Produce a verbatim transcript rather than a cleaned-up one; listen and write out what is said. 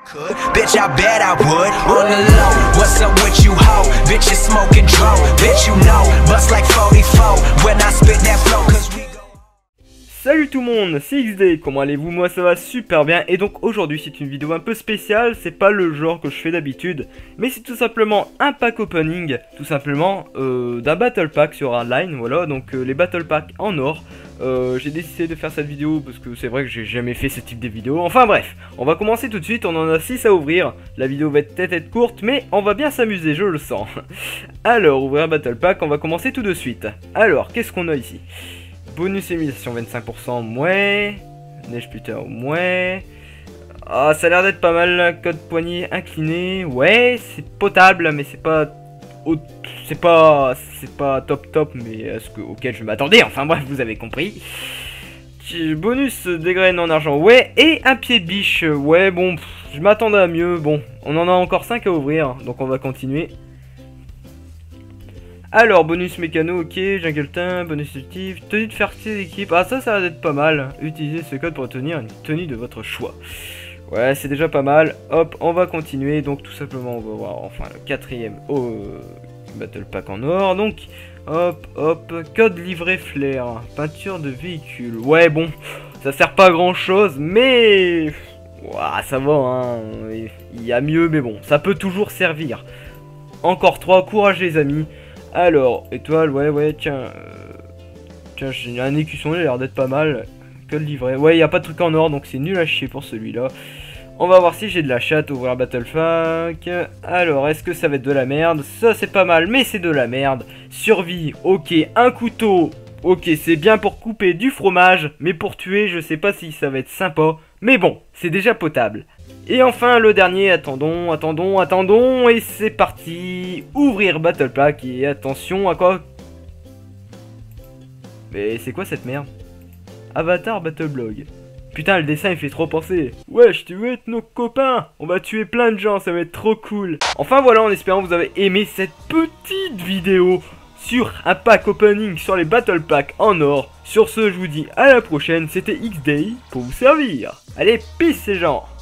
could. Bitch, I bet I would. On the low, what's up with you, ho? Bitch, you smoking dro. Bitch, you know, bust like forty-four when I spit that flow, cause we go. Salut tout le monde, c'est X D, comment allez-vous? Moi ça va super bien, et donc aujourd'hui c'est une vidéo un peu spéciale, c'est pas le genre que je fais d'habitude, mais c'est tout simplement un pack opening, tout simplement euh, d'un battle pack sur Hardline, voilà, donc euh, les battle packs en or. Euh, j'ai décidé de faire cette vidéo parce que c'est vrai que j'ai jamais fait ce type de vidéo. Enfin bref, on va commencer tout de suite, on en a six à ouvrir. La vidéo va peut-être être courte, mais on va bien s'amuser, je le sens. Alors, ouvrir un battle pack, on va commencer tout de suite. Alors, qu'est-ce qu'on a ici? Bonus émulation vingt-cinq pour cent, ouais. Neige Puter, ouais. Ah, ça a l'air d'être pas mal. Code poignet incliné, ouais, c'est potable, mais c'est pas... C'est pas, c'est pas top top, mais à ce que, auquel je m'attendais. Enfin bref, vous avez compris. Bonus des graines en argent, ouais. Et un pied de biche, ouais. Bon, pff, je m'attendais à mieux. Bon, on en a encore cinq à ouvrir, donc on va continuer. Alors, bonus mécano, ok. Jungleton, bonus actif. Tenue de fertilité d'équipe. Ah, ça, ça va être pas mal. Utilisez ce code pour obtenir une tenue de votre choix. Ouais, c'est déjà pas mal. Hop, on va continuer. Donc, tout simplement, on va voir enfin le quatrième oh, euh, battle pack en or. Donc, hop, hop, code livret flair. Peinture de véhicule. Ouais, bon, ça sert pas à grand chose, mais ouah, ça va, hein. Il y a mieux, mais bon, ça peut toujours servir. Encore trois, courage les amis. Alors, étoile, ouais, ouais, tiens. Euh, tiens, j'ai un écusson, il a l'air d'être pas mal. Code livret. Ouais, il n'y a pas de truc en or, donc c'est nul à chier pour celui-là. On va voir si j'ai de la chatte. Ouvrir battle pack. Alors, est-ce que ça va être de la merde? Ça, c'est pas mal, mais c'est de la merde. Survie, ok. Un couteau, ok, c'est bien pour couper du fromage. Mais pour tuer, je sais pas si ça va être sympa. Mais bon, c'est déjà potable. Et enfin, le dernier, attendons, attendons, attendons. Et c'est parti. Ouvrir battle pack. Et attention à quoi? Mais c'est quoi cette merde? Avatar Battleblog. Putain, le dessin il fait trop penser. Wesh, tu veux être nos copains? On va tuer plein de gens, ça va être trop cool. Enfin voilà, en espérant que vous avez aimé cette petite vidéo sur un pack opening sur les battle packs en or. Sur ce, je vous dis à la prochaine, c'était X D pour vous servir. Allez, peace ces gens.